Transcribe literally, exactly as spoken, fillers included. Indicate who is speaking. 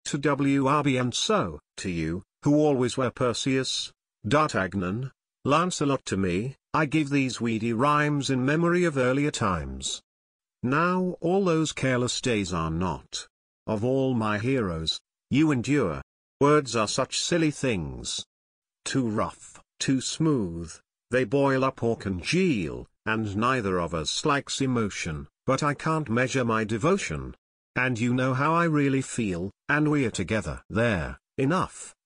Speaker 1: to W R B and so, to you, who always were Perseus, D'Artagnan, Lancelot to me, I give these weedy rhymes in memory of earlier times. Now all those careless days are not. Of all my heroes, you endure. Words are such silly things. Too rough, too smooth, they boil up or congeal, and neither of us likes emotion, but I can't measure my devotion. And you know how I really feel, and we're together. There, enough.